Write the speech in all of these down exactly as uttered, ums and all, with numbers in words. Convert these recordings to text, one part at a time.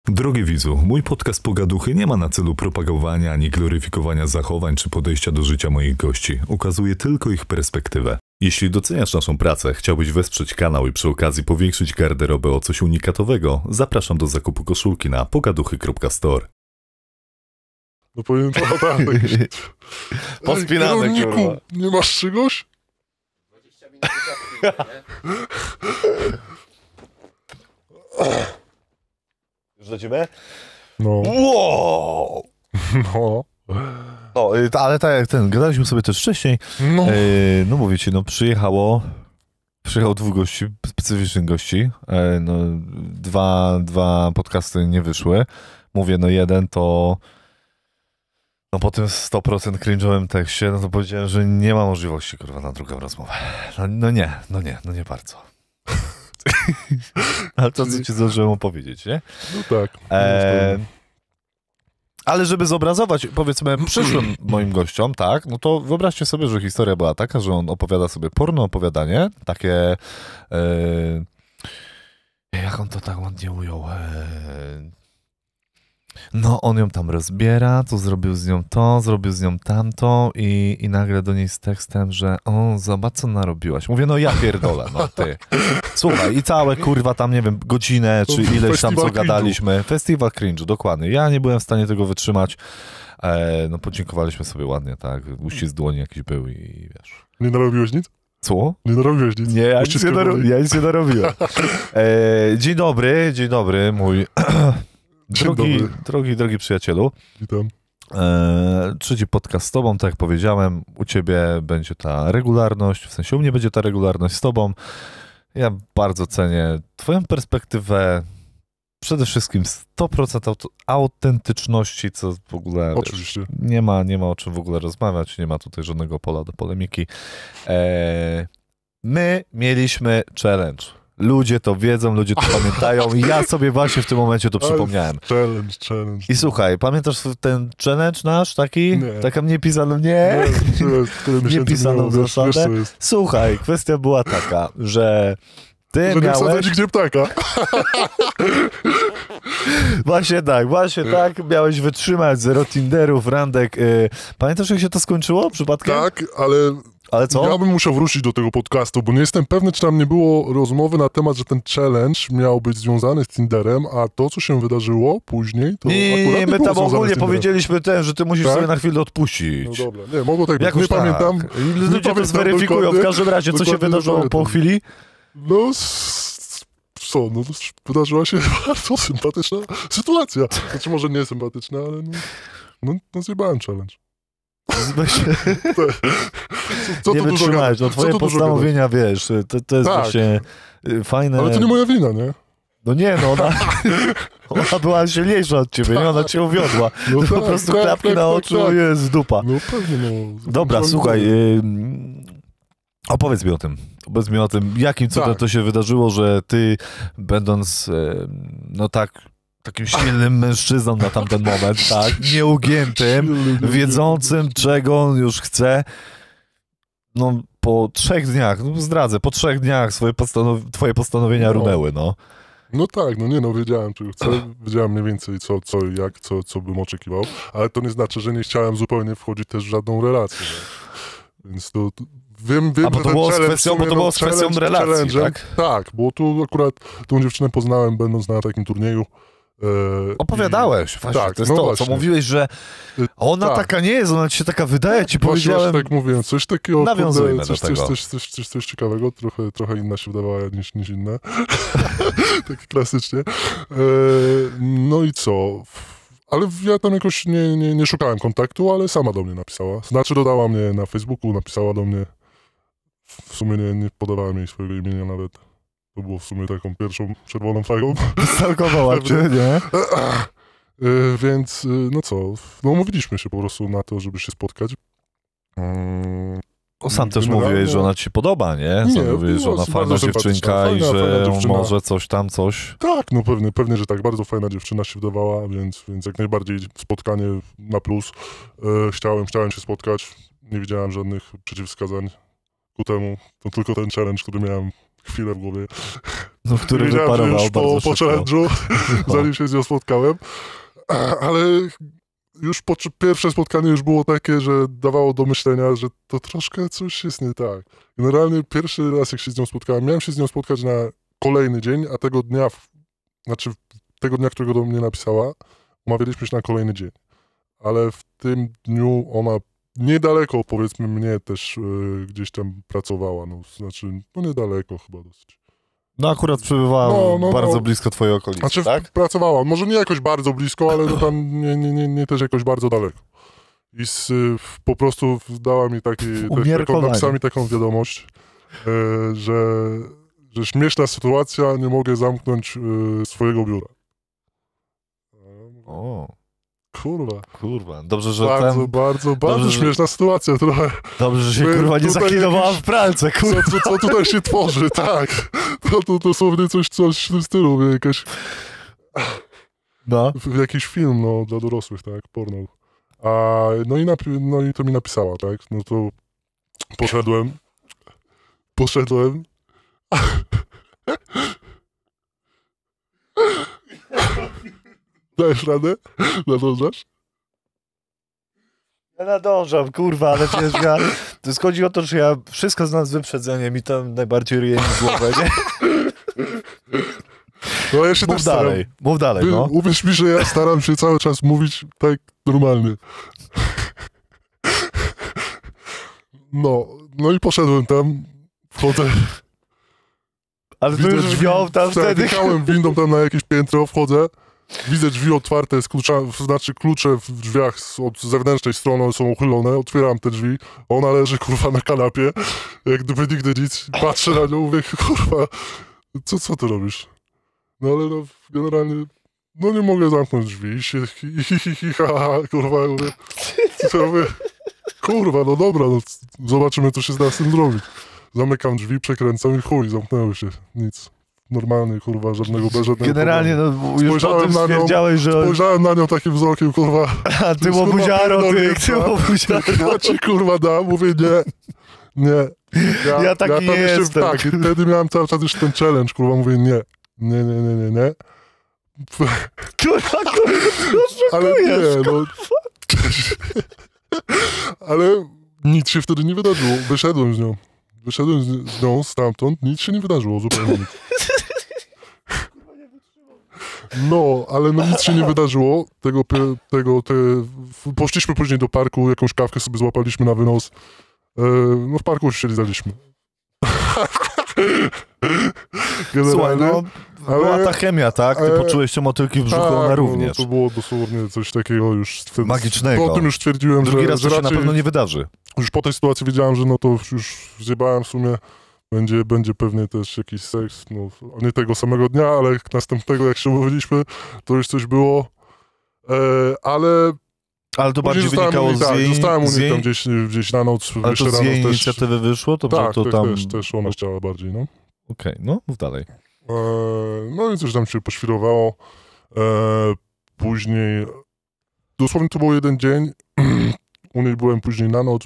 Drogi widzu, mój podcast Pogaduchy nie ma na celu propagowania ani gloryfikowania zachowań czy podejścia do życia moich gości. Ukazuje tylko ich perspektywę. Jeśli doceniasz naszą pracę, chciałbyś wesprzeć kanał i przy okazji powiększyć garderobę o coś unikatowego, zapraszam do zakupu koszulki na pogaduchy kropka store. No powiem to tak. Pospinane, kurwa. Nie masz czegoś? dwadzieścia minut nie? Już do ciebie? No. Wow! No. No, y, ale tak jak ten, gadaliśmy sobie też wcześniej, No. yy, no mówię ci, no przyjechało, przyjechało dwóch gości, specyficznych gości, yy, no dwa, dwa podcasty nie wyszły, mówię, no jeden to, no po tym sto procent cringe'owym tekście, no to powiedziałem, że nie ma możliwości, kurwa, na drugą rozmowę. No, no nie, no nie, no nie bardzo. Ale to, co ci zdążyłem opowiedzieć, nie? No tak. E, ale żeby zobrazować, powiedzmy, przyszłym moim gościom, tak, no to wyobraźcie sobie, że historia była taka, że on opowiada sobie porno opowiadanie, takie, e, jak on to tak ładnie ujął, e, no on ją tam rozbiera, to zrobił z nią to, zrobił z nią tamto i, i nagle do niej z tekstem, że o, zobacz co narobiłaś. Mówię, no ja pierdolę, no ty. Słuchaj, i całe kurwa tam, nie wiem, godzinę czy ileś tam co Festiwal gadaliśmy. Cringe'u. Festiwal cringe'u, dokładnie. Ja nie byłem w stanie tego wytrzymać. E, no podziękowaliśmy sobie ładnie, tak. Uścisk dłoni jakiś był i wiesz. Nie narobiłeś nic? Co? Nie narobiłeś nic? Nie, ja nic nie, narobi- ja nic nie narobiłem. E, dzień dobry, dzień dobry, mój... Drogi, dobry. drogi, drogi przyjacielu, Witam. e, trzeci podcast z tobą, tak jak powiedziałem, u ciebie będzie ta regularność, w sensie u mnie będzie ta regularność z tobą. Ja bardzo cenię twoją perspektywę, przede wszystkim sto procent aut- autentyczności, co w ogóle Oczywiście. wiesz, nie ma, nie ma o czym w ogóle rozmawiać, nie ma tutaj żadnego pola do polemiki. E, my mieliśmy challenge. Ludzie to wiedzą, ludzie to pamiętają i ja sobie właśnie w tym momencie to przypomniałem. Challenge, challenge. I słuchaj, pamiętasz ten challenge nasz taki? Nie. Taka mnie pisano, nie? Nie, Nie pisano zasadę. Słuchaj, kwestia była taka, że ty Że nie wsadzać miałeś... nigdzie ptaka. Właśnie tak, właśnie tak, miałeś wytrzymać zero Tinderów, randek. Yy. Pamiętasz, jak się to skończyło przypadkiem? Tak, ale Ale co? ja bym musiał wrócić do tego podcastu, bo nie jestem pewny, czy tam nie było rozmowy na temat, że ten challenge miał być związany z Tinderem, a to, co się wydarzyło później, to Nie, nie, akurat nie, nie my było tam związane z ogólnie Tinderem. powiedzieliśmy ten, że ty musisz Tak? sobie na chwilę odpuścić. No dobra, nie, mogło tak być. Jakoś Nie tak. pamiętam. I nie ludzie to pamiętam zweryfikują. W dokładnie. każdym razie, co się Dokładnie nie wydarzyło po pamiętam. chwili? No, s- co, no to wydarzyła się bardzo sympatyczna sytuacja. Znaczy może nie sympatyczna, ale no, no, no zjebałem challenge. Co, co nie tu dużo wytrzymałeś, gadać? no Co twoje tu dużo postanowienia, wiesz, to, to jest Tak. właśnie y, fajne. gadać? Ale to nie moja wina, nie? No nie, no ona, ona była silniejsza od ciebie, nie? Ona cię uwiodła. No po tak, prostu tak, klapki tak, na tak, oczu, tak. jest dupa. No pewnie, no. Dobra, To- słuchaj, y, opowiedz mi o tym. Opowiedz mi o tym, jakim cudem Tak. to się wydarzyło, że ty, będąc, y, no tak, takim silnym mężczyzną na tamten moment, tak, nieugiętym, wiedzącym, czego on już chce, no po trzech dniach, no zdradzę, po trzech dniach swoje postanow- twoje postanowienia No. runęły, no. No tak, no nie no, wiedziałem czego chcę, wiedziałem mniej więcej co, co i jak, co, co bym oczekiwał, ale to nie znaczy, że nie chciałem zupełnie wchodzić też w żadną relację, nie? Więc to, to wiem, wiem, A bo że to ten było z challenge kwestią- w sumie, bo to było z no, kwestią challenge relacji, challenge'em- tak? Tak, bo tu akurat tą dziewczynę poznałem będąc na takim turnieju. E, Opowiadałeś, właśnie, tak, to jest no to, właśnie. co mówiłeś, że Y, ona tak. taka nie jest, ona ci się taka wydaje, ci Właśnie, powiedziałem. właśnie tak mówiłem, coś takiego, Nawiązujmy kurde, do coś, coś, tego. coś, coś, coś, coś ciekawego, trochę, trochę inna się wydawała niż, niż inne, tak klasycznie. E, no i co? Ale ja tam jakoś nie, nie, nie szukałem kontaktu, ale sama do mnie napisała. Znaczy dodała mnie na Facebooku, napisała do mnie. W sumie nie, nie podawałem jej swojego imienia nawet. To było w sumie taką pierwszą czerwoną flagą. Stalkowała cię, nie? E, więc, e, no co, no umówiliśmy się po prostu na to, żeby się spotkać. Mm, O, sam też Generalnie- mówiłeś, że ona ci się podoba, nie? Nie, Sam mówiłeś, że była ona bardzo fajna sympatyczna, dziewczynka i fajna, fajna że dziewczyna. może coś tam, coś. Tak, no pewnie, pewnie, że tak. Bardzo fajna dziewczyna się wydawała, więc, więc jak najbardziej spotkanie na plus. E, chciałem, chciałem się spotkać. Nie widziałem żadnych przeciwwskazań ku temu. To tylko ten challenge, który miałem chwilę w głowie. No, który Wiedziałem, że wyparował już po, bardzo po szybko. challenge'u, No. zanim się z nią spotkałem, ale już po, pierwsze spotkanie już było takie, że dawało do myślenia, że to troszkę coś jest nie tak. Generalnie pierwszy raz, jak się z nią spotkałem, miałem się z nią spotkać na kolejny dzień, a tego dnia, znaczy tego dnia, którego do mnie napisała, umawialiśmy się na kolejny dzień. Ale w tym dniu ona niedaleko, powiedzmy, mnie też y, gdzieś tam pracowała, no, znaczy, no niedaleko chyba dosyć. No akurat przebywała No, no, bardzo no. blisko twojej okolicy, Znaczy tak? pracowała, może nie jakoś bardzo blisko, ale no tam nie, nie, nie, nie też jakoś bardzo daleko. I z, y, po prostu dała mi taki, też taką, Umiarkowanie. napisała mi taką wiadomość, y, że, że śmieszna sytuacja, nie mogę zamknąć y, swojego biura. O, Kurwa, kurwa. Dobrze, że bardzo, ten... bardzo, bardzo dobrze, że- śmieszna sytuacja trochę. Dobrze, że się My kurwa nie tutaj zaklinowała jakiś- w pralce, kurwa. Co, co, co tutaj się tworzy, tak. To, to dosłownie coś, coś w tym stylu, wie, jakaś, No. w- jakiś film, no, dla dorosłych, tak, porno. A, no, i napi- no i to mi napisała, tak, no to poszedłem, poszedłem. Dajesz radę? Nadążasz? Ja nadążam, kurwa, ale wiesz, ja... To jest chodzi o to, że ja wszystko znam z wyprzedzeniem i to najbardziej ryje mi w głowę, nie? No ja się Mów też staram. dalej, mów dalej, Wy- no. Uwierz mi, że ja staram się cały czas mówić tak normalnie. No, no i poszedłem tam, wchodzę, Ale to widzę już drzwi, wziął tam tak, wtedy... wjechałem windą tam na jakieś piętro, wchodzę, widzę drzwi otwarte, z klucza, znaczy klucze w drzwiach z, od zewnętrznej strony one są uchylone, otwieram te drzwi, ona leży kurwa na kanapie, jak gdyby nigdy nic, patrzę na nią, mówię, kurwa, co, co ty robisz? No ale no, generalnie, no nie mogę zamknąć drzwi, i się, hi, hi, hi, hi, ha, ha, kurwa, mówię, co ja mówię, kurwa, no dobra, no, zobaczymy, co się da z tym zrobić. Zamykam drzwi, przekręcam i chuj, zamknęły się, nic. Normalnie, kurwa, żadnego, bez żadnego Generalnie, problemu. no, już po Spojrzałem tym na nią, stwierdziałeś, że... Spojrzałem na nią takim wzrokiem, kurwa, A ty kurwa, łobuziaro, ty, pierdolę, ty łobuziaro. ja ci kurwa dam, mówię nie, nie. Ja taki tam nie jeszcze- jestem. Tak, i wtedy miałem cały czas już ten challenge, kurwa, mówię nie, nie, nie, nie, nie, nie. Kurwa, kurwa, Ale nie, no. Ale nic się wtedy nie wydarzyło, wyszedłem z nią. Wyszedłem z, z nią stamtąd, nic się nie wydarzyło, zupełnie nic. No, ale no nic się nie wydarzyło. Tego, pie- tego, te, w- poszliśmy później do parku, jakąś kawkę sobie złapaliśmy na wynos. E, no w parku już się lizaliśmy. Słuchaj, no, ale- była ta chemia, tak? Ty ale- poczułeś te motylki w brzuchu, tak, ona no, również. No, to było dosłownie coś takiego już wtedy. Magicznego. Po tym już stwierdziłem, Drugi że, raz że to się raczej, na pewno nie wydarzy. już po tej sytuacji wiedziałem, że no to już zjebałem w sumie. Będzie, będzie pewnie też jakiś seks, no nie tego samego dnia, ale następnego, jak się umówiliśmy, to już coś było. E, ale Ale to bardziej później zostałem wynikało u niej, z tak, jej... zostałem u z niej jej tam gdzieś, gdzieś na noc, ale jeszcze to z rano jej też. inicjatywy wyszło? To, Tak, to też, tam... też, też ona chciała bardziej, no. Okej, no, mów dalej. E, no i coś tam się poświrowało. E, później, dosłownie to był jeden dzień, u niej byłem później na noc.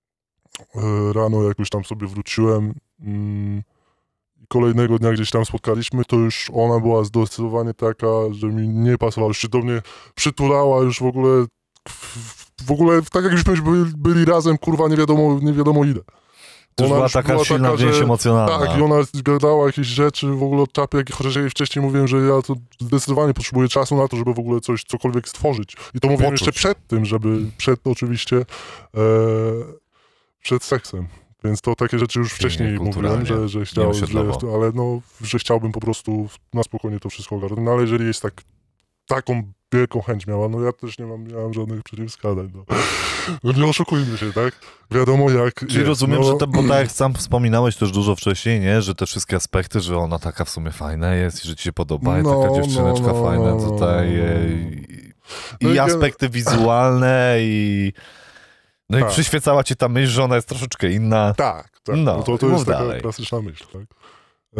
E, rano jakoś tam sobie wróciłem. Mm, kolejnego dnia gdzieś tam spotkaliśmy, to już ona była zdecydowanie taka, że mi nie pasowała, już się do mnie przytulała, już w ogóle w ogóle tak jakbyśmy byli, byli razem, kurwa, nie wiadomo, nie wiadomo ile. To już Ona była już taka była silna taka, więź że- emocjonalna. Tak, i ona gadała jakieś rzeczy w ogóle od czapy, jak chociaż ja jej wcześniej mówiłem, że ja to zdecydowanie potrzebuję czasu na to, żeby w ogóle coś, cokolwiek stworzyć. I to mówiłem Poczuć. jeszcze przed tym, żeby, przed oczywiście, e, przed seksem. Więc to takie rzeczy już wcześniej mówiłem, kulturalnie. że, że Nie chciałem, że, osiedlowo. ale no, że chciałbym po prostu na spokojnie to wszystko ogarnąć. No ale jeżeli jest tak, taką wielką chęć miała, no ja też nie mam, nie mam żadnych przeciwwskazań. No. No nie oszukujmy się, tak? Wiadomo jak Czyli jest. rozumiem, no, że to, bo tak jak sam wspominałeś też dużo wcześniej, nie? Że te wszystkie aspekty, że ona taka w sumie fajna jest i że ci się podoba i No, taka dziewczyneczka no, no, fajna no, tutaj no, no. e, i, No i i gen- aspekty wizualne i no i Tak. przyświecała ci ta myśl, że ona jest troszeczkę inna. Tak, tak. No, No, to, to mów jest taka dalej. klasyczna myśl, tak? Eee,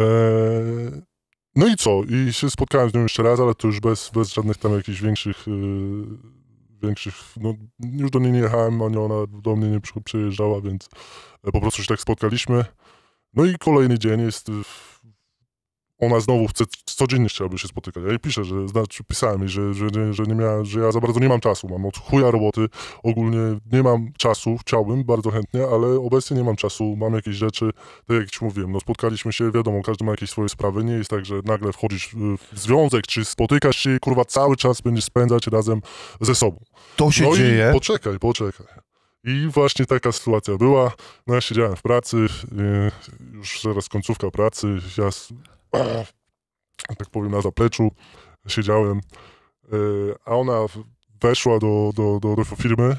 no i co? I się spotkałem z nią jeszcze raz, ale to już bez, bez żadnych tam jakichś większych, yy, większych, no już do niej nie jechałem, ani ona do mnie nie przy- przyjeżdżała, więc po prostu się tak spotkaliśmy. No i kolejny dzień jest, ona znowu chce, codziennie chciałaby się spotykać. Ja jej piszę, że, znaczy pisałem jej, że, że, że, że, nie miała, że ja za bardzo nie mam czasu, mam od chuja roboty, ogólnie nie mam czasu, chciałbym bardzo chętnie, ale obecnie nie mam czasu, mam jakieś rzeczy, tak jak ci mówiłem, no spotkaliśmy się, wiadomo, każdy ma jakieś swoje sprawy, nie jest tak, że nagle wchodzisz w związek, czy spotykasz się i kurwa cały czas będziesz spędzać razem ze sobą. To się no dzieje. I poczekaj, poczekaj. I właśnie taka sytuacja była. No ja siedziałem w pracy, yy, już zaraz końcówka pracy, ja tak powiem na zapleczu siedziałem, yy, a ona weszła do, do, do, do firmy,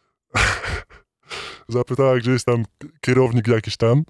zapytała, gdzie jest tam kierownik jakiś tam.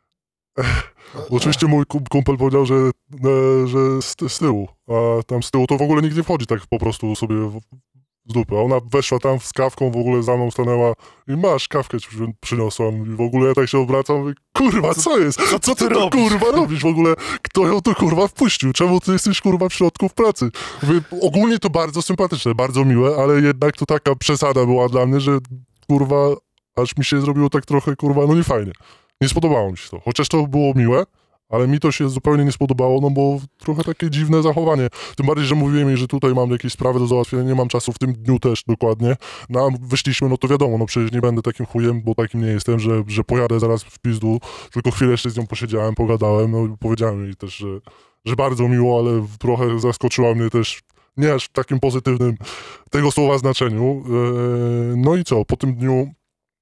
Oczywiście mój kumpel powiedział, że, że z, z tyłu, a tam z tyłu to w ogóle nikt nie wchodzi tak po prostu sobie w, z dupy. A ona weszła tam z kawką, w ogóle za mną stanęła i masz, kawkę ci przyniosłam. I w ogóle ja tak się obracam, mówię, kurwa, co jest? Co, co ty to kurwa robisz? W ogóle kto ją tu kurwa wpuścił? Czemu ty jesteś kurwa w środku w pracy? Mówię, ogólnie to bardzo sympatyczne, bardzo miłe, ale jednak to taka przesada była dla mnie, że kurwa, aż mi się zrobiło tak trochę kurwa, no nie fajnie. Nie spodobało mi się to. Chociaż to było miłe, ale mi to się zupełnie nie spodobało, no bo trochę takie dziwne zachowanie. Tym bardziej, że mówiłem jej, że tutaj mam jakieś sprawy do załatwienia, nie mam czasu w tym dniu też dokładnie. No a wyszliśmy, no to wiadomo, no przecież nie będę takim chujem, bo takim nie jestem, że, że pojadę zaraz w pizdu, tylko chwilę jeszcze z nią posiedziałem, pogadałem, no i powiedziałem jej też, że, że bardzo miło, ale trochę zaskoczyła mnie też, nie aż w takim pozytywnym tego słowa znaczeniu. No i co, po tym dniu,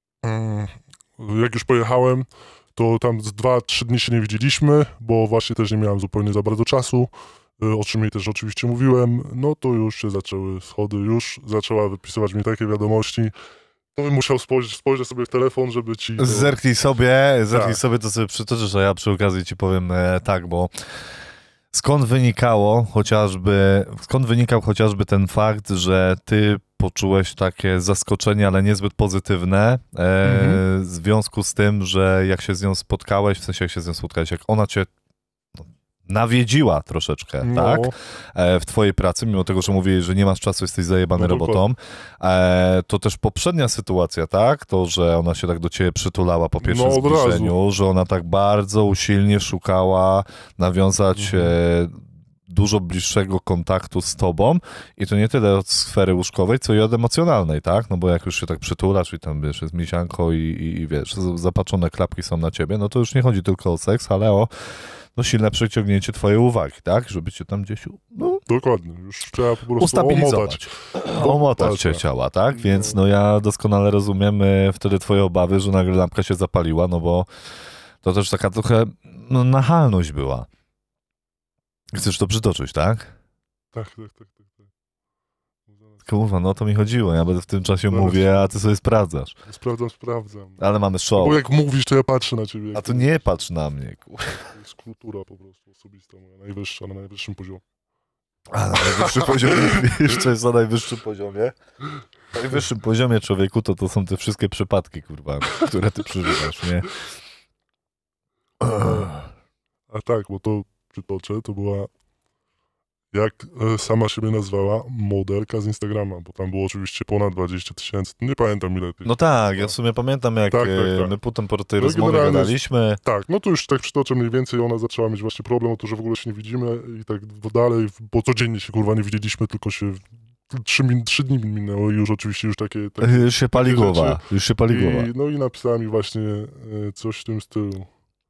jak już pojechałem, to tam z dwa, trzy dni się nie widzieliśmy, bo właśnie też nie miałem zupełnie za bardzo czasu, o czym jej też oczywiście mówiłem, no to już się zaczęły schody, już zaczęła wypisywać mi takie wiadomości, to bym musiał spojrzeć, spojrzeć sobie w telefon, żeby ci... To... Zerknij sobie, zerknij tak. sobie, to sobie przytoczysz, a ja przy okazji ci powiem e, tak, bo skąd wynikało chociażby, skąd wynikał chociażby ten fakt, że ty poczułeś takie zaskoczenie, ale niezbyt pozytywne, e, mm-hmm. w związku z tym, że jak się z nią spotkałeś, w sensie jak się z nią spotkałeś, jak ona cię nawiedziła troszeczkę, no. tak, e, w twojej pracy, mimo tego, że mówiłeś, że nie masz czasu, jesteś zajebany no, robotą, e, to też poprzednia sytuacja, tak, to, że ona się tak do ciebie przytulała po pierwszym no, zbliżeniu, że ona tak bardzo usilnie szukała nawiązać mhm. e, dużo bliższego kontaktu z tobą i to nie tyle od sfery łóżkowej, co i od emocjonalnej, tak? No bo jak już się tak przytulasz i tam, wiesz, jest misianko i, i, i wiesz, zapatrzone klapki są na ciebie, no to już nie chodzi tylko o seks, ale o no, silne przyciągnięcie twojej uwagi, tak? Żeby cię tam gdzieś no, dokładnie, już trzeba po prostu ustabilizować. Omotać, omotać cię ciała, tak? Więc no ja doskonale rozumiem wtedy twoje obawy, że nagle lampka się zapaliła, no bo to też taka trochę no, nachalność była. Chcesz to przytoczyć, tak? Tak, tak, tak. tak, tak. Kurwa, no o to mi chodziło. Ja będę w tym czasie Zaraz. mówię, a ty sobie sprawdzasz. Sprawdzam, sprawdzam. Ale mamy show. Bo jak mówisz, to ja patrzę na ciebie. A tu nie patrz na mnie, kurwa. To jest kultura po prostu osobista moja, najwyższa, na najwyższym poziomie. A na najwyższym poziomie, jeszcze jest na najwyższym poziomie. Na najwyższym poziomie, człowieku, to to są te wszystkie przypadki, kurwa, które ty przeżywasz, nie? A tak, bo to przytoczę, to była, jak sama siebie nazwała, modelka z Instagrama, bo tam było oczywiście ponad dwadzieścia tysięcy, nie pamiętam ile. No tak, ja w sumie pamiętam, jak tak, tak, tak. my potem po tej no rozmowie gadaliśmy. Tak, no to już tak przytoczę mniej więcej, ona zaczęła mieć właśnie problem o to, że w ogóle się nie widzimy i tak dalej, bo codziennie się kurwa nie widzieliśmy, tylko się trzy, min, trzy dni minęło i już oczywiście już takie... takie już się pali głowa, już się pali głowa. I, no i napisała mi właśnie coś w tym stylu.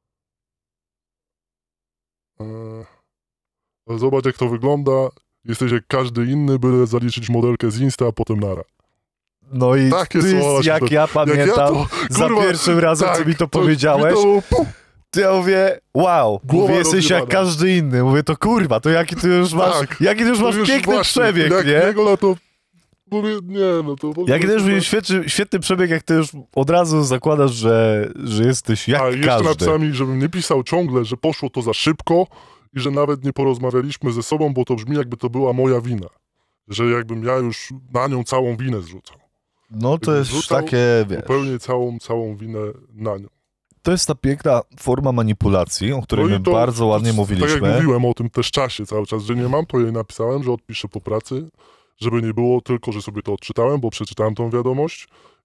Zobacz, jak to wygląda. Jesteś jak każdy inny, byle zaliczyć modelkę z Insta, a potem nara. No i takie ty, słowa, jak to, ja pamiętam, jak ja to, kurwa, za pierwszym razem, tak, co mi to, to powiedziałeś, mi to, to ja mówię, wow, mówię, jesteś jak każdy inny. Mówię, to kurwa, to jaki ty już masz, tak, jaki ty już masz już piękny właśnie, przebieg, jak nie? Jego na to, mówię, nie, no to... Jak też mówię, świetny, świetny przebieg, jak ty już od razu zakładasz, że, że jesteś jak a, każdy. A jeszcze napisała mi, żebym nie pisał ciągle, że poszło to za szybko, i że nawet nie porozmawialiśmy ze sobą, bo to brzmi, jakby to była moja wina. Że jakbym ja już na nią całą winę zrzucał. No to jest takie, wiesz... Zupełnie całą, całą winę na nią. To jest ta piękna forma manipulacji, o której no my to, bardzo ładnie to, mówiliśmy. Tak jak mówiłem o tym też czasie cały czas, że nie mam, to jej napisałem, że odpiszę po pracy, żeby nie było tylko, że sobie to odczytałem, bo przeczytałem tą wiadomość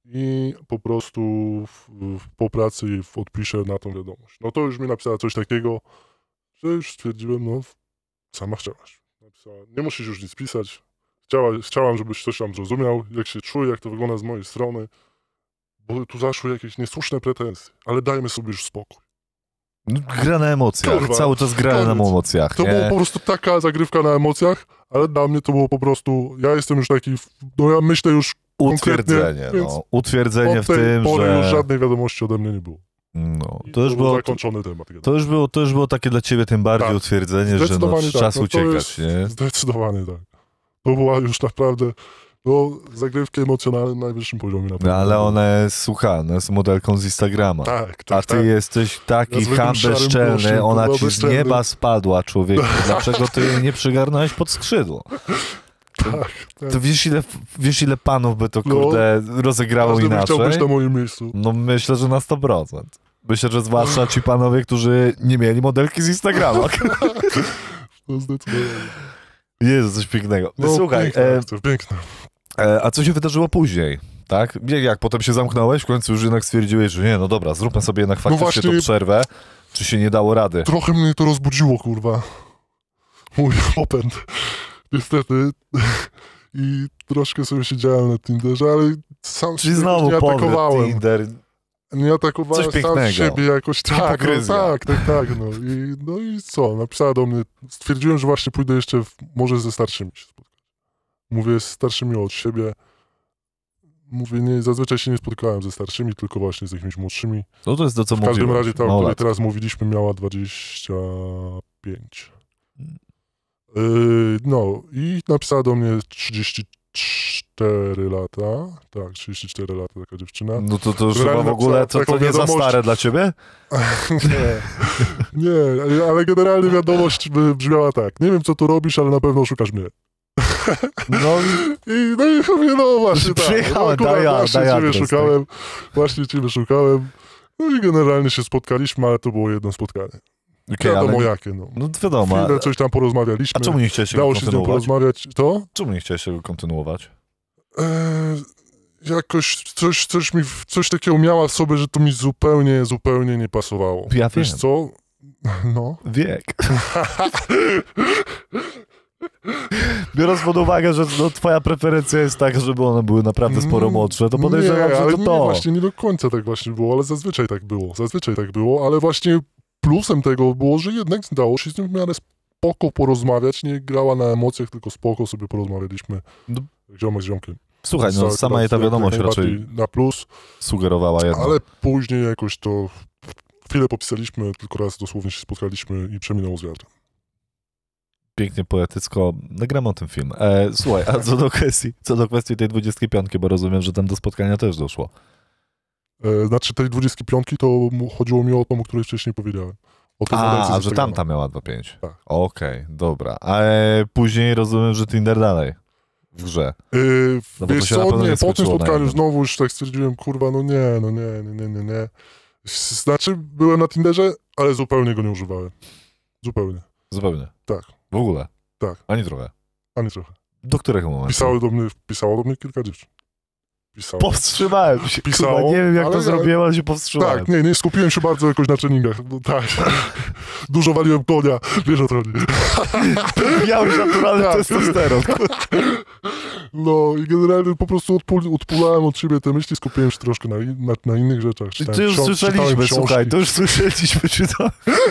i po prostu w, w, po pracy jej odpiszę na tą wiadomość. No to już mi napisała coś takiego, że już stwierdziłem, no sama chciałaś. Napisała, nie musisz już nic pisać. Chciała, chciałam, żebyś coś tam zrozumiał, jak się czuję, jak to wygląda z mojej strony, bo tu zaszły jakieś niesłuszne pretensje, ale dajmy sobie już spokój. Gra na emocjach, Kurwa, cały czas gra na emocjach, To nie? było po prostu taka zagrywka na emocjach, ale dla mnie to było po prostu, ja jestem już taki, no ja myślę już Utwierdzenie, więc no. Utwierdzenie od w tej tym, pory że... już żadnej wiadomości ode mnie nie było. No, I to już był było... zakończony temat. To już było, to już było takie dla ciebie tym bardziej Tak. utwierdzenie, że no, Zdecydowanie tak. czas No to uciekać, jest nie? Zdecydowanie tak. To była już naprawdę, no, zagrywki emocjonalne na najwyższym poziomie. Na No, ale ona jest, słucha, ona jest modelką z Instagrama. Tak, tak, A ty tak. jesteś taki Ja zwykłym ham szarym bezczelny, gościem, ona kurwa, ci z bezczelny. nieba spadła, człowieku. Dlaczego ty jej nie przygarnąłeś pod skrzydło? Tak, tak. To wiesz ile, wiesz, ile panów by to, No, kurde, rozegrało Każdy by chciał inaczej? być na moim miejscu. No myślę, że na sto procent. Myślę, że zwłaszcza ci panowie, którzy nie mieli modelki z Instagrama. No zdecydowanie. Jezu, coś pięknego. No, Słuchaj, piękne, e, akcja, piękne. e, a co się wydarzyło później? Tak? Jak, jak potem się zamknąłeś, w końcu już jednak stwierdziłeś, że nie, no dobra, zróbmy sobie jednak faktycznie właśnie- tą przerwę, czy się nie dało rady? Trochę mnie to rozbudziło, kurwa. Mój popęd. Niestety. I troszkę sobie siedziałem na Tinderze, ale sam Czyli siebie znowu nie powrót atakowałem. Tinder. Nie atakowałem Coś sam pięknego. siebie jakoś tak, no, Hipokryzja. tak, tak, tak, no. I, no i co, napisała do mnie, stwierdziłem, że właśnie pójdę jeszcze, w, może ze starszymi się spotkać. Mówię z starszymi od siebie. Mówię, nie, zazwyczaj się nie spotkałem ze starszymi, tylko właśnie z jakimiś młodszymi. No to jest to, co W każdym mówiłeś. razie ta, o No, której lat. teraz mówiliśmy, miała dwadzieścia pięć. Hmm. Yy, no i napisała do mnie trzydzieści cztery lata. Tak, trzydzieści cztery lata taka dziewczyna. No to, to już chyba Generalnie w ogóle, to, taką to nie za wiadomość- stare dla ciebie? nie, nie, ale generalnie wiadomość by brzmiała tak. Nie wiem, co tu robisz, ale na pewno szukasz mnie. No I, no i mówię, no właśnie tak. Przyjechałem, no, akurat daj ja- właśnie daj ciebie adres, szukałem. Właśnie ciebie szukałem. No i generalnie się spotkaliśmy, ale to było jedno spotkanie. okej, Wiadomo ale... jakie, no. No wiadomo, Chwilę a, coś tam porozmawialiśmy. a czemu nie chciałeś się Dało się z nią kontynuować? porozmawiać. To? Czemu nie chciałeś się kontynuować? Eee, jakoś coś, coś mi, coś takiego miała w sobie, że to mi zupełnie, zupełnie nie pasowało. Ja Wiesz wiem. co? No. Wiek. Biorąc pod uwagę, że no, twoja preferencja jest taka, żeby one były naprawdę sporo młodsze, to podejrzewam, nie, że ale to nie, to. właśnie nie do końca tak właśnie było, ale zazwyczaj tak było. Zazwyczaj tak było, ale właśnie plusem tego było, że jednak dało się z nią w miarę spoko porozmawiać. Nie grała na emocjach, tylko spoko sobie porozmawialiśmy. No. Ziomek z ziomkiem. Słuchaj, Więc no to sama akurat jej ta jak wiadomość najbardziej raczej na plus, sugerowała jedno. ale później jakoś to chwilę popisaliśmy, tylko raz dosłownie się spotkaliśmy i przeminęło z wiatrem. Pięknie poetycko. Nagramy o tym film. E, słuchaj, a co do kwestii, co do kwestii tej dwudziestki piątki, bo rozumiem, że tam do spotkania też doszło. E, znaczy tej dwudziestki piątki to mu- chodziło mi o tą, o której wcześniej powiedziałem. O tej modelce z A, a że Instagrama. tamta miała dwa pięć. Tak. Okej, dobra. A e, później rozumiem, że Tinder dalej w grze. Yy, No bo to wiesz się na co, pewno nie nie, po tym skończyło na spotkaniu jednym. znowu już tak stwierdziłem, kurwa, no nie, no nie, nie, nie, nie, nie. Znaczy, byłem na Tinderze, ale zupełnie go nie używałem. Zupełnie. Zupełnie. Tak. W ogóle. Tak. Ani trochę. Ani trochę. Do którego momentu? Pisały do mnie, pisało do mnie kilka dziewczyn. Pisało. Powstrzymałem się. Pisało, Kurwa, nie wiem, jak ale to ja- zrobiłem, ale się powstrzymałem. Tak, nie, nie skupiłem się bardzo jakoś na treningach. No, tak. Dużo waliłem konia, wiesz o co chodzi. Miałeś naturalny Tak. testosteron. No i generalnie po prostu odpul, odpulałem od siebie te myśli, skupiłem się troszkę na, in- na, na innych rzeczach. I Czytałem to już książ- czytałem słyszeliśmy, książki. słuchaj, to już słyszeliśmy, czy to...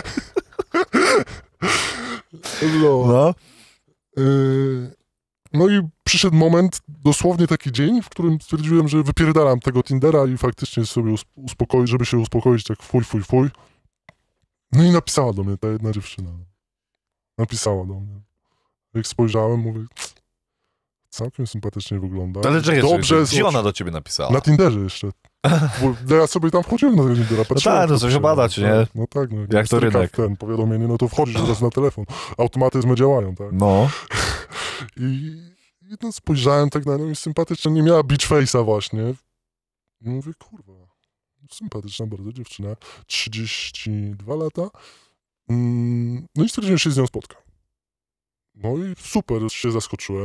No. No. Yy, no i przyszedł moment, dosłownie taki dzień, w którym stwierdziłem, że wypierdalam tego Tindera i faktycznie sobie us- uspokoić, żeby się uspokoić, tak fuj, fuj, fuj. No i napisała do mnie ta jedna dziewczyna. Napisała do mnie. Jak spojrzałem, mówię, całkiem sympatycznie wygląda. Ale czekaj, Dobrze, Dobrze, jest gdzie oczy- ona do ciebie napisała? Na Tinderze jeszcze. Bo ja sobie tam wchodziłem na Tindera, No patrzyłem. tak, no coś patrzyłem, obadać, tak, nie? No tak, no. Jak to stryka rynek. w ten powiadomienie, no to wchodzisz od razu na telefon. Automatyzmy działają, tak? No. I, i no, spojrzałem tak na nią i sympatycznie, nie miała beach face'a właśnie. I mówię, kurwa, sympatyczna bardzo dziewczyna, trzydzieści dwa lata. Mm, no i stwierdziłem, że się z nią spotkam. No i super, się zaskoczyłem.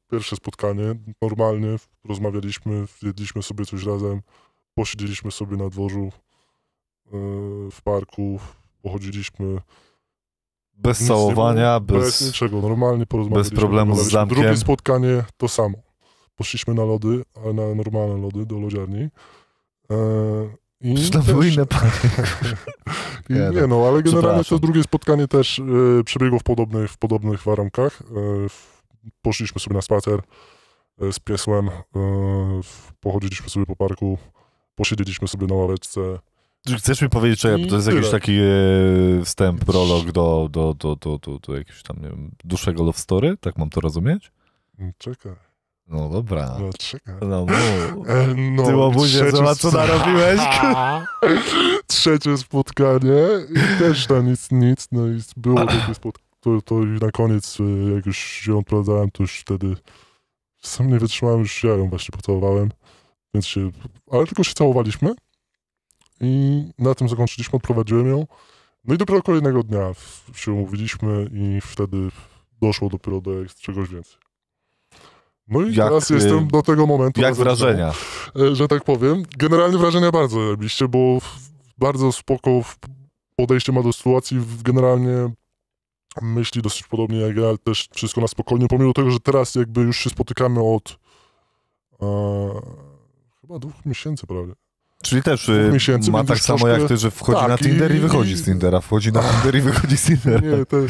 pierwsze spotkanie, normalnie rozmawialiśmy, jedliśmy sobie coś razem, posiedzieliśmy sobie na dworzu, yy, w parku, pochodziliśmy. Bez całowania, bez, bez... bez niczego, normalnie porozmawialiśmy. Bez problemu z zamkiem. Drugie spotkanie to samo. Poszliśmy na lody, ale na normalne lody do lodziarni. Yy, I Przecież tam też... były inne panie. I, nie no, ale generalnie to Przepraszam. drugie spotkanie też y, przebiegło w podobnych, w podobnych warunkach. Y, w, poszliśmy sobie na spacer y, z piesłem, y, w, pochodziliśmy sobie po parku, posiedzieliśmy sobie na ławeczce. Chcesz mi powiedzieć, że I to jest tyle. jakiś taki e, wstęp, prolog do, do, do, do, do, do jakiegoś tam, nie wiem, dłuższego love story? Tak mam to rozumieć? Czekaj, No dobra. no czekaj. No mów. E, no, Ty łobuzie, trzecie zobacz co sp- narobiłeś. Trzecie spotkanie i też tam nic, nic, no i było takie spotkanie. To, to i na koniec, y, jak już się odprowadzałem, to już wtedy sam nie wytrzymałem, już ja ją właśnie pocałowałem, więc się, ale tylko się całowaliśmy i na tym zakończyliśmy, odprowadziłem ją. No i dopiero kolejnego dnia w- się umówiliśmy i wtedy doszło dopiero do jak- czegoś więcej. No i Jak, teraz y, jestem do tego momentu. Jak razem z nią, wrażenia? e, że tak powiem. Generalnie wrażenia bardzo zajebiście, bo w- bardzo spoko w- podejście ma do sytuacji, w- generalnie myśli dosyć podobnie jak ja, ale też wszystko na spokojnie, pomimo tego, że teraz jakby już się spotykamy od e, chyba dwóch miesięcy prawie. Czyli też Dwóch y, miesięcy, ma więc tak już samo troszkę- jak ty, że wchodzi tak, na Tinder i, i- wychodzi i- z Tindera, wchodzi na Tinder i wychodzi z Tindera. Nie, to,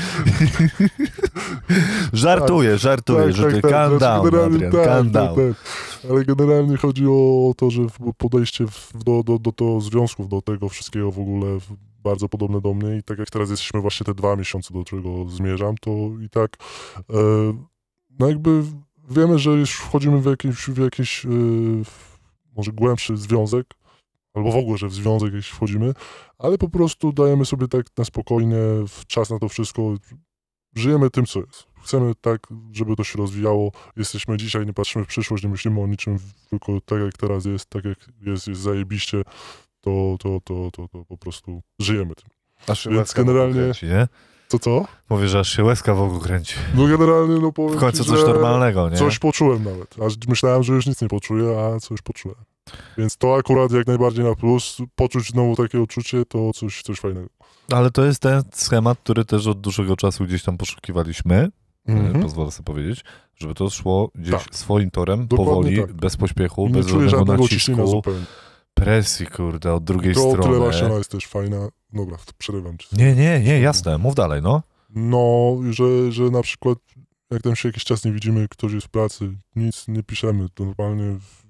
Żartuję, żartuję, tak, że tak, ty tak, calm znaczy down, generalnie Adrian, tak, calm tak, down. tak. Ale generalnie chodzi o to, że w- podejście w, do, do, do, do związków, do tego wszystkiego w ogóle w- bardzo podobne do mnie i tak jak teraz jesteśmy właśnie te dwa miesiące, do czego zmierzam, to i tak e, no jakby wiemy, że już wchodzimy w jakiś, w jakiś e, w może głębszy związek, albo w ogóle, że w związek jakiś wchodzimy, ale po prostu dajemy sobie tak na spokojnie w czas na to wszystko, żyjemy tym, co jest. Chcemy tak, żeby to się rozwijało. Jesteśmy dzisiaj, nie patrzymy w przyszłość, nie myślimy o niczym, tylko tak jak teraz jest, tak jak jest, jest zajebiście, to, to, to, to, to po prostu żyjemy tym. Aż się Więc łezka generalnie- wokół kręci, nie? To co? Mówię, że aż się łezka wokół kręci. No generalnie, no powiem W końcu ci, coś że normalnego, nie? Coś poczułem nawet. Aż myślałem, że już nic nie poczuję, a coś poczułem. Więc to akurat jak najbardziej na plus. Poczuć znowu takie odczucie, to coś, coś fajnego. Ale to jest ten schemat, który też od dłuższego czasu gdzieś tam poszukiwaliśmy, Mhm. pozwolę sobie powiedzieć, żeby to szło gdzieś Tak. swoim torem, Dokładnie powoli, tak. bez pośpiechu, I nie bez czuję żadnego żadnego ciśnienia nacisku, zupełnie. presji, kurde, od drugiej To strony. tyle właśnie ona jest też fajna. Dobra, to przerywam cię. Nie, nie, nie, jasne, mów dalej, no. No, że, że na przykład jak tam się jakiś czas nie widzimy, ktoś jest w pracy, nic nie piszemy, to normalnie w...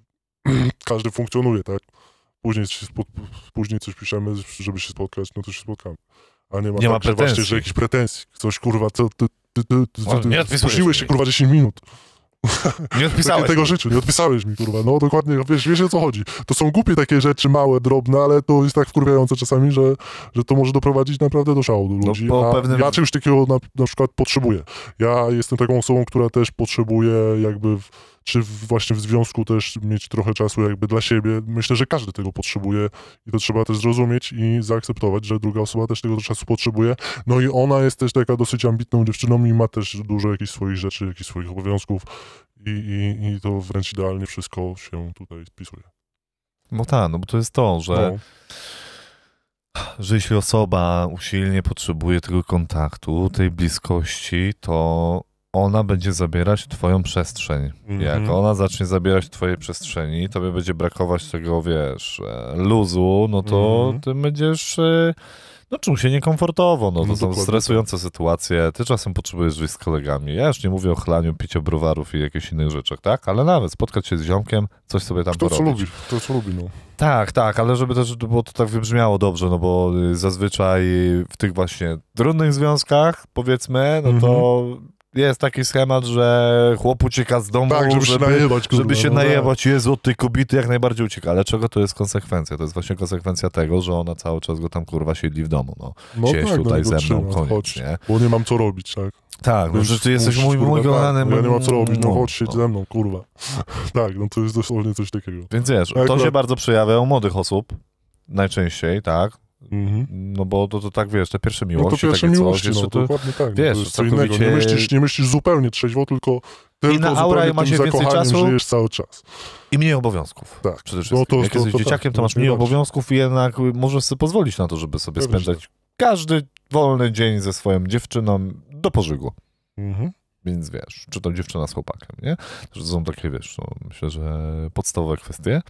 każdy funkcjonuje, tak? Później, się spot... Później coś piszemy, żeby się spotkać, no to się spotkamy. A nie ma, Nie ma tak, że pretensji. właśnie, że jakichś pretensji. Coś, kurwa, co ty, ty, ty, ty, Ale ty, nie ty odpisujesz spóźniłeś się, mi. kurwa, dziesięć minut. Nie odpisałeś. Tego życiu, nie odpisałeś mi, kurwa. No dokładnie, wiesz, wiesz o co chodzi. To są głupie takie rzeczy, małe, drobne, ale to jest tak wkurwiające czasami, że, że to może doprowadzić naprawdę do szału do ludzi. po A pewnym- ja czegoś takiego na, na przykład potrzebuję. Ja jestem taką osobą, która też potrzebuje jakby, w, czy w, właśnie w związku też mieć trochę czasu jakby dla siebie. Myślę, że każdy tego potrzebuje i to trzeba też zrozumieć i zaakceptować, że druga osoba też tego czasu potrzebuje. No i ona jest też taka dosyć ambitną dziewczyną i ma też dużo jakichś swoich rzeczy, jakichś swoich obowiązków. I, i, I to wręcz idealnie wszystko się tutaj spisuje. No tak, no bo to jest to, że, No, że jeśli osoba usilnie potrzebuje tego kontaktu, tej bliskości, to ona będzie zabierać twoją przestrzeń. Mhm. Jak ona zacznie zabierać twojej przestrzeni, tobie będzie brakować tego, wiesz, e, luzu, no to Mhm. ty będziesz e, no czuł się niekomfortowo, no to No są dokładnie stresujące sytuacje, ty czasem potrzebujesz wyjść z kolegami, ja już nie mówię o chlaniu, piciu browarów i jakichś innych rzeczach, tak? Ale nawet spotkać się z ziomkiem, coś sobie tam kto co porobić. lubi, kto co lubi, no. Tak, tak, ale żeby też było to tak wybrzmiało dobrze, no bo y, zazwyczaj w tych właśnie trudnych związkach, powiedzmy, no to jest taki schemat, że chłop ucieka z domu, Tak, żeby się żeby, najebać, kurwa, żeby się no tak. najebać, Jezu, od tej kobiety jak najbardziej ucieka, ale czego to jest konsekwencja? To jest właśnie konsekwencja tego, że ona cały czas go tam kurwa siedli w domu, no. No Siedź tak, tutaj no, ze mną, trzyma, koniec, chodź, nie? bo nie mam co robić, tak. Tak, no, Więc że ty jesteś musisz, mój, kurwa, mój tak, kochany... no ja nie mam co robić, no chodź, siedź no. ze mną, kurwa. Tak, no to jest dosłownie coś takiego. Więc wiesz, to Akurat- się bardzo przejawia u młodych osób, najczęściej, tak? Mhm. No bo to, to tak, wiesz, te pierwsze No to miłości, pierwsze takie miłości, coś, no, jeszcze to, dokładnie tak. wiesz, no, to jest co całkowicie- innego. Nie myślisz, nie myślisz zupełnie trzeźwo, tylko, tylko Inna aura zupełnie i ma się tym więcej zakochaniem czasu. żyjesz cały czas. i mniej obowiązków. Tak. Przede wszystkim. No to- Jak to- jesteś to dzieciakiem, tak, to masz jak mniej najbardziej. obowiązków i jednak możesz sobie pozwolić na to, żeby sobie Pewnie, spędzać każdy wolny dzień ze swoją dziewczyną do pożygu. Mhm. Więc wiesz, czy to dziewczyna z chłopakiem, nie? To są takie, wiesz, no, myślę, że podstawowe kwestie.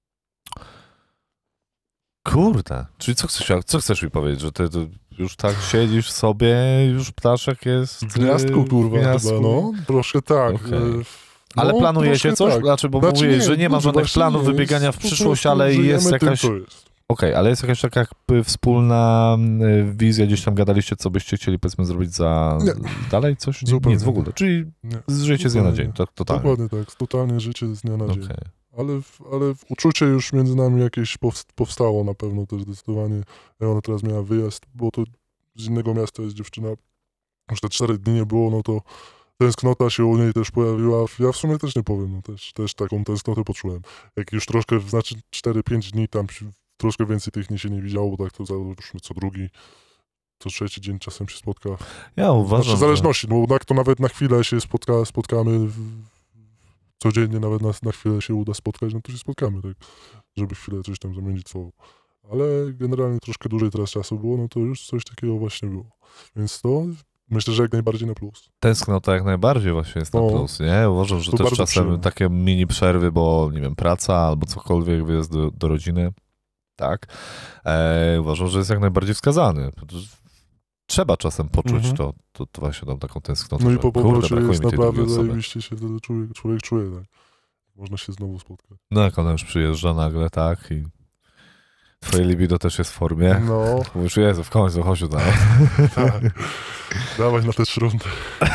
Kurde, czyli co chcesz, co chcesz mi powiedzieć, że ty, ty już tak siedzisz sobie, już ptaszek jest... W gniazdku, kurwa, w gniazdku. chyba, no. Troszkę tak. Okej. e, Ale no, planujecie troszkę coś? tak. Znaczy, bo Znaczy mówiłeś, że nie ma mówię, żadnych właśnie planów nie, wybiegania jest w po przyszłość, prostu ale żyjemy jest tym, jakaś... co jest. Okej, ale jest jakaś taka jakby wspólna y, wizja, gdzieś tam gadaliście, co byście chcieli, powiedzmy, zrobić za Nie. dalej? Coś? Nie, Zupełnie nic w ogóle. nie. Czyli Nie. żyjecie z dnia na Zupełnie dzień, nie. to totalnie. Dokładnie tak, totalnie życie z dnia na dzień. Okej. Ale, w- ale w- uczucie już między nami jakieś powst- powstało na pewno też zdecydowanie. Ja ona teraz miała wyjazd, bo to z innego miasta jest dziewczyna. Już te cztery dni nie było, no to tęsknota się u niej też pojawiła. Ja w sumie też nie powiem, no też, też taką tęsknotę poczułem. Jak już troszkę, znaczy cztery pięć dni tam się, troszkę więcej tych dni się nie widziało, bo tak to załóżmy co drugi, co trzeci dzień czasem się spotka. Ja uważam, Znaczy w zależności, no bo tak to nawet na chwilę się spotka, spotkamy, w, codziennie nawet na, na chwilę się uda spotkać, no to się spotkamy, tak, żeby chwilę coś tam zamienić słowo. Ale generalnie troszkę dłużej teraz czasu było, no to już coś takiego właśnie było. Więc to myślę, że jak najbardziej na plus. że tęsknota jak najbardziej właśnie jest na No. plus, nie? Uważam, że To też bardzo czasem przyjemne. takie mini przerwy, bo nie wiem, praca albo cokolwiek, wyjazd do, do rodziny, tak? E, uważam, że jest jak najbardziej wskazany. Trzeba czasem poczuć Mhm. to, to, to właśnie tam taką tęsknotę. No i że, po kurde, powrocie brakuje jest mi tej naprawdę drugiej osoby. zajebiście się wtedy człowiek, człowiek czuje, tak. Można się znowu spotkać. No jak ona już przyjeżdża nagle, tak? I twoje libido też jest w formie. No, Mówisz, Jezu, w końcu, chodź tutaj. tak. Dawaj na tę rundę.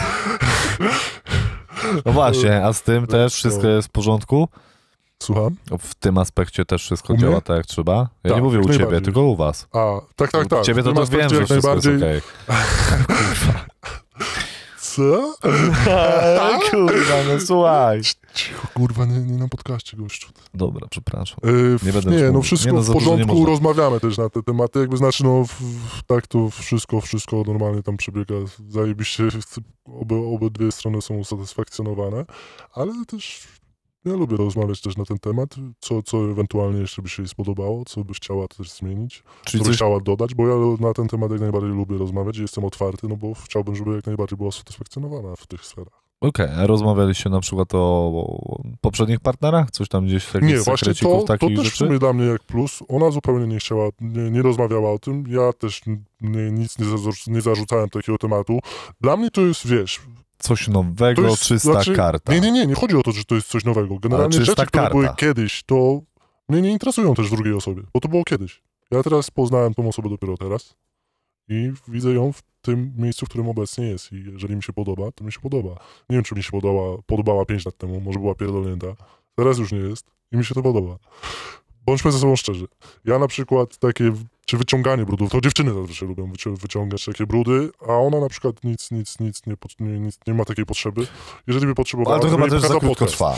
No właśnie, a z tym też Co? wszystko jest w porządku? Słucham? W tym aspekcie też wszystko U mnie? działa tak jak trzeba? Ja Tak, nie mówię jak u ciebie, najbardziej. tylko u was. A, tak, tak, tak. U ciebie W to, tym to aspekcie wiem, że jak wszystko jest najbardziej. okej. Co? Okay. Kurwa, no słuchaj. Cicho, kurwa, nie, nie na podcaście, gościu. Dobra, przepraszam. Yy, Nie będę nie, już no mówił. wszystko Nie, no w za dużo nie porządku, można. rozmawiamy też na te tematy, jakby znaczy, no w, w, tak to wszystko, wszystko normalnie tam przebiega, zajebiście, obe, obydwie strony są usatysfakcjonowane, ale też ja lubię rozmawiać też na ten temat, co, co ewentualnie jeszcze by się jej spodobało, co by chciała też zmienić, Czyli co by coś, chciała dodać, bo ja na ten temat jak najbardziej lubię rozmawiać i jestem otwarty, no bo chciałbym, żeby jak najbardziej była satysfakcjonowana w tych sferach. okej, a rozmawialiście na przykład o, o poprzednich partnerach? Coś tam gdzieś takich Nie, właśnie sekrecików, to, to takich też w rzeczy? sumie dla mnie jak plus. Ona zupełnie nie chciała, nie, nie rozmawiała o tym. Ja też nie, nic nie, zarzu- nie zarzucałem takiego tematu. Dla mnie to jest, wiesz... Coś nowego, To jest, czysta znaczy, karta. Nie, nie, nie, nie chodzi o to, że to jest coś nowego. Generalnie czysta rzeczy, które karta. były kiedyś, to mnie nie interesują też w drugiej osobie, bo to było kiedyś. Ja teraz poznałem tą osobę dopiero teraz i widzę ją w tym miejscu, w którym obecnie jest i jeżeli mi się podoba, to mi się podoba. Nie wiem, czy mi się podobała, podobała pięć lat temu, może była pierdolnięta. Teraz już nie jest i mi się to podoba. Bądźmy ze sobą szczerzy. Ja na przykład takie, czy wyciąganie brudów, to dziewczyny zazwyczaj lubią wyci- wyciągać takie brudy, a ona na przykład nic, nic, nic nie, pot- nie, nic, nie ma takiej potrzeby. Jeżeli by potrzebowała, Ale to chyba mi też za pokazała krótko potem. trwa.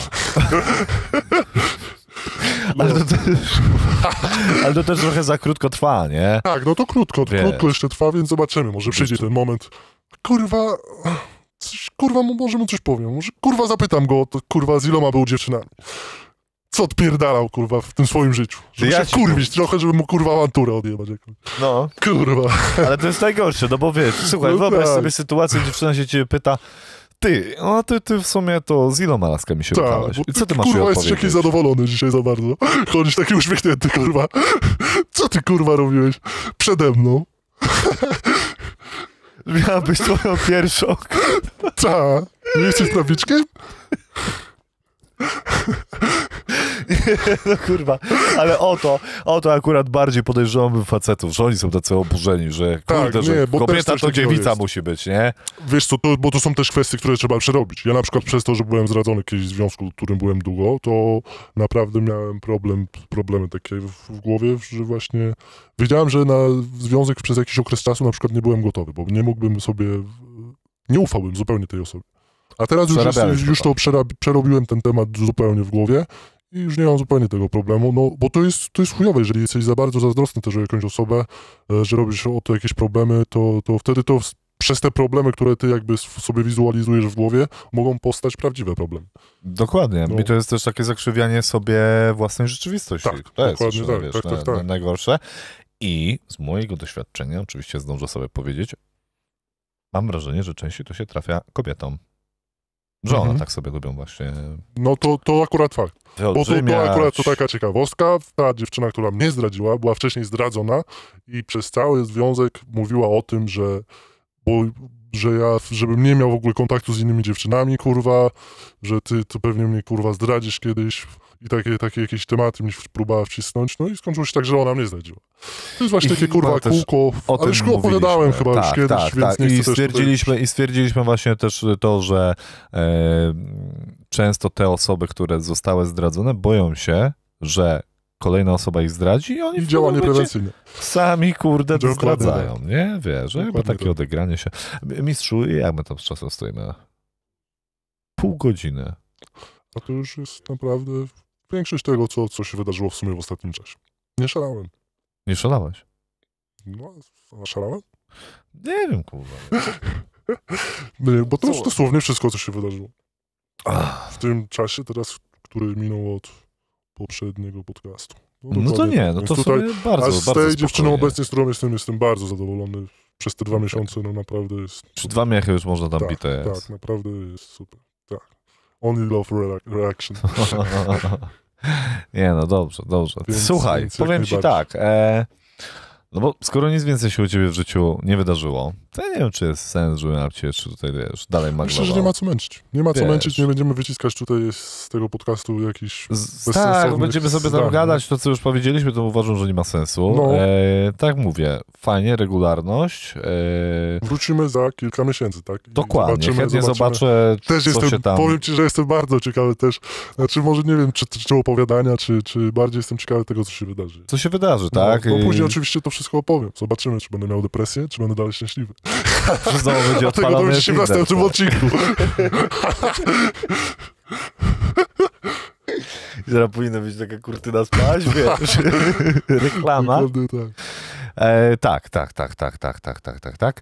No. Ale to, też, ale to też trochę za krótko trwa, nie? Tak, no to krótko, Wiesz. krótko jeszcze trwa, więc zobaczymy. Może przyjdzie ten moment. Kurwa, coś, kurwa, mu- może mu coś powiem. Może kurwa zapytam go, to kurwa z iloma był dziewczynami. Co odpierdalał, kurwa, w tym swoim życiu. Żeby Ja się ci kurwić trochę, żeby mu kurwa awanturę odjebać jakąś. No. Kurwa. Ale to jest najgorsze, no bo wiesz, słuchaj, No wyobraź tak. sobie sytuację, dziewczyna się ciebie pyta, ty, no ty, ty w sumie to z iloma laskami się Tak, ruchałeś? bo I co ty masz kurwa jej jesteś jakiś odpowiedzieć? zadowolony dzisiaj za bardzo. Chodzisz taki uśmiechnięty, kurwa. Co ty kurwa robiłeś przede mną? Miała być twoją pierwszą. Ta, nie jesteś prawiczkiem? No kurwa, ale o to, o to akurat bardziej podejrzewam facetów, że oni są tacy oburzeni, że kurde, Tak, że nie, bo też kobieta coś to takiego dziewica jest. musi być, nie? Wiesz co, to, bo to są też kwestie, które trzeba przerobić. Ja na przykład przez to, że byłem zdradzony kiedyś w związku, w którym byłem długo, to naprawdę miałem problem, problemy takie w, w głowie, że właśnie wiedziałem, że na związek przez jakiś okres czasu na przykład nie byłem gotowy, bo nie mógłbym sobie, nie ufałbym zupełnie tej osobie. A teraz już, jest, Przerabiałeś to już to przerab, przerobiłem ten temat zupełnie w głowie i już nie mam zupełnie tego problemu, no bo to jest, to jest chujowe, jeżeli jesteś za bardzo zazdrosny też o jakąś osobę, e, że robisz o to jakieś problemy, to, to wtedy to w- przez te problemy, które ty jakby s- sobie wizualizujesz w głowie, mogą powstać prawdziwe problemy. Dokładnie. No. I to jest też takie zakrzywianie sobie własnej rzeczywistości. Tak, to jest dokładnie jeszcze, tak, wiesz, tak, tak, na, tak. na, najgorsze. I z mojego doświadczenia, oczywiście zdążę sobie powiedzieć, mam wrażenie, że częściej to się trafia kobietom. Że one Mhm. tak sobie lubią właśnie No to, to akurat fakt. Bo to, to wyolbrzymiać. akurat to taka ciekawostka. Ta dziewczyna, która mnie zdradziła, była wcześniej zdradzona i przez cały związek mówiła o tym, że, bo, że ja, żebym nie miał w ogóle kontaktu z innymi dziewczynami, kurwa, że ty, ty pewnie mnie, kurwa, zdradzisz kiedyś i takie, takie jakieś tematy mi próbowała wcisnąć, no i skończyło się tak, że ona mnie zdradziła. To jest właśnie I takie, kurwa, chyba też kółko, o ale tym już opowiadałem mówiliśmy. chyba tak, już kiedyś, tak, więc tak. nie I chcę też stwierdziliśmy, tutaj... I stwierdziliśmy właśnie też to, że e, często te osoby, które zostały zdradzone, boją się, że kolejna osoba ich zdradzi i oni I w działanie pewnym momencie prewencyjne. sami, kurde, Dokładnie zdradzają, tak. nie? Wiesz, że chyba Dokładnie takie tak. odegranie się... Mistrzu, jak my tam z czasem stoimy? Pół godziny. A to już jest naprawdę większość tego, co, co się wydarzyło w sumie w ostatnim czasie. Nie szalałem. Nie szalałeś? No, a szalałem? Nie wiem, kurwa. Nie, bo to już Co? dosłownie wszystko, co się wydarzyło. Ach, W tym czasie teraz, który minął od poprzedniego podcastu. no to dokładnie nie, tak. no Więc to tutaj, sobie bardzo, a z bardzo tej dziewczyną spokojnie. obecnie, z którą jestem, jestem bardzo zadowolony. Przez te dwa Okej. miesiące, no naprawdę jest Czy super. dwa miechy już można tam Tak, bite jest? Tak, naprawdę jest super. Tak. Only love rea- reaction. Nie, no dobrze, dobrze. Więc- Słuchaj, więc jak powiem ci najbardziej. tak, e, no bo skoro nic więcej się u ciebie w życiu nie wydarzyło, to ja nie wiem, czy jest sens, żebym ja cię jeszcze tutaj, wiesz, dalej maglował. Myślę, że nie ma co męczyć. Nie ma co Wiesz. męczyć, nie będziemy wyciskać tutaj z tego podcastu jakichś Z, tak, bezsensownych będziemy sobie tam zdań, gadać, to co już powiedzieliśmy, to uważam, że nie ma sensu. No. E, tak mówię, fajnie, regularność. E, Wrócimy za kilka miesięcy, tak? I dokładnie, zobaczymy- chętnie zobaczymy. zobaczę, Też co jestem, się tam... powiem ci, że jestem bardzo ciekawy też, znaczy może nie wiem, czy, czy opowiadania, czy, czy bardziej jestem ciekawy tego, co się wydarzy. Co się wydarzy, tak? No, no I- później oczywiście to wszystko opowiem. Zobaczymy, czy będę miał depresję, czy będę dalej szczęśliwy. Czy znowu będzie A tego odpalony dowiecie się w Tinder, następnym tak? odcinku. I teraz powinna być taka kurtyna spać, wiesz, reklama. Dokładnie tak. E, tak, tak, tak, tak, tak, tak, tak, tak, tak.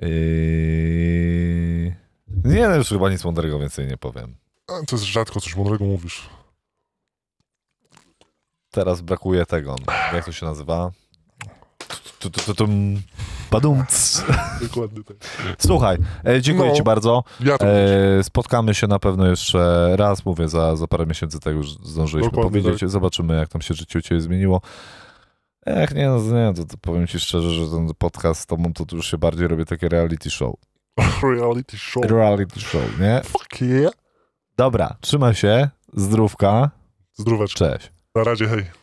Yy... Nie, no już chyba nic mądrego więcej nie powiem. A, to jest rzadko coś mądrego mówisz. Teraz brakuje tego, jak to się nazywa? Tu, tu, tu, tum. Badumc. Dokładnie tak. Słuchaj, e, dziękuję No. ci bardzo. Ja to E, spotkamy się na pewno jeszcze raz, mówię, za, za parę miesięcy, tak już zdążyliśmy Dokładnie powiedzieć. tak. Zobaczymy, jak tam się życie u ciebie zmieniło. Jak nie, no nie, to, to powiem ci szczerze, że ten podcast z tobą to, to już się bardziej robię takie reality show. reality show. Reality show, nie? Fuck yeah. Dobra, trzymaj się, zdrówka, Zdróweczko. cześć. Na razie, hej.